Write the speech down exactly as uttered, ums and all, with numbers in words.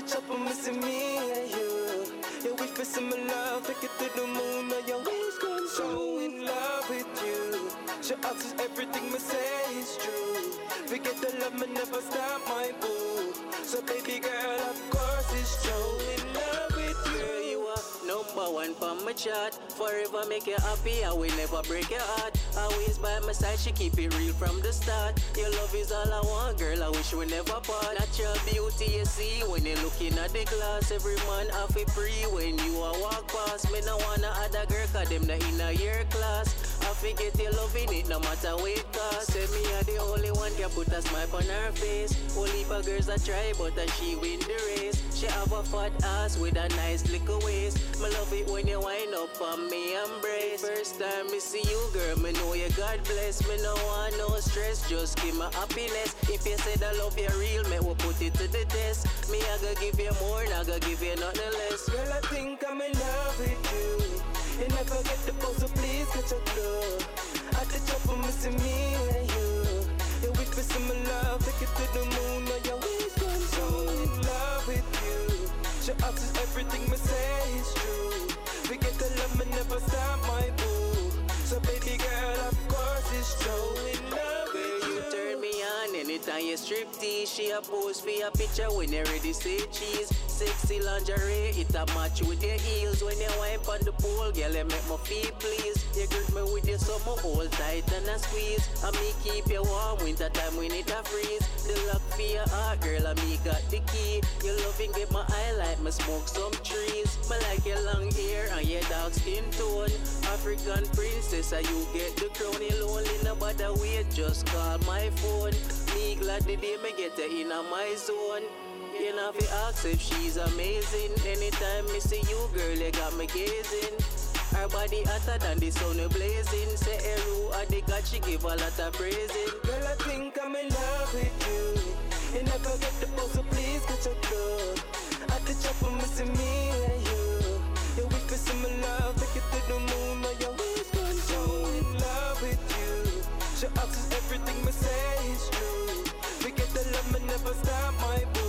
the chopper missing me and you. Yeah, we feel some love, take it to the moon. Now your ways gone, so in love with you. She asks everything me say is true. Forget the love, me never stop my boo. So baby girl, of course it's true. In love with you. Girl, you are number one for my chart. Forever make you happy, I will never break your heart. Always by my side, she keep it real from the start. Your love is all I want, girl, I wish we never part. Natural beauty you see when you're looking at the glass. Every man have it free when you a walk past. Me no wanna other girl, cause them not in a year class. I forget you loving it, no matter what it cost. Say me are the only one can put a smile on her face. Only for girls that try, but that she win the race. She have a fat ass with a nice little waist. Me love it when you wind up on me embrace. First time me see you, girl, me know you God bless. Me no want no stress, just give me happiness. If you say that love you real, me will put it to the test. Me I go give you more, I go give you nothing less. Girl, I think I'm in love with you. You never get the ball, so please get your glove. At the top, I'm missing me and you. Yeah, we feel some love, take it to the moon. Now your ways gone, so in love with you. She asks everything me say is true. Forget the love, me never stop my boo. So baby girl, of course it's true. In love with you. You turn me on anytime you strip tease. She a pose for your picture when you ready say cheese. Sexy lingerie, it a match with your heels. When you wipe on the pole, girl, you make my feet please. You grip me with your summer, hold tight and a squeeze. And me keep you warm, winter time when it a freeze. The lock for your heart, girl, and me got the key. Your loving get my eye like me smoke some trees. Me like your long hair and your dark skin tone. African princess, and you get the crown. You lonely, no bother wait, just call my phone. Me glad the day me get her in my zone. You know fi ask if she's amazing. Anytime me see you, girl, you got me gazing. Her body hotter than the sun blazing. Say hello at the God, she give a lot of praising. Girl, I think I'm in love with you. You never get the ball, so please get your glove. At the top, I'm missing me and you. Yeah, we feel some love, take it to the moon. Now your ways gone, so in love with you. She asks everything me say is true. Forget the love, me never stop my boo.